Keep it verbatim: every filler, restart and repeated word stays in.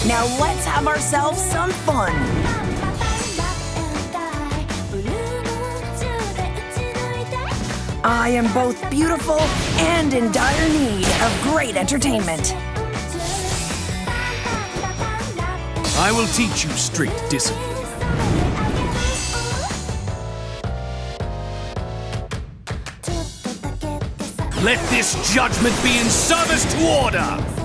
Now let's have ourselves some fun. I am both beautiful and in dire need of great entertainment. I will teach you strict discipline. Let this judgment be in service to order!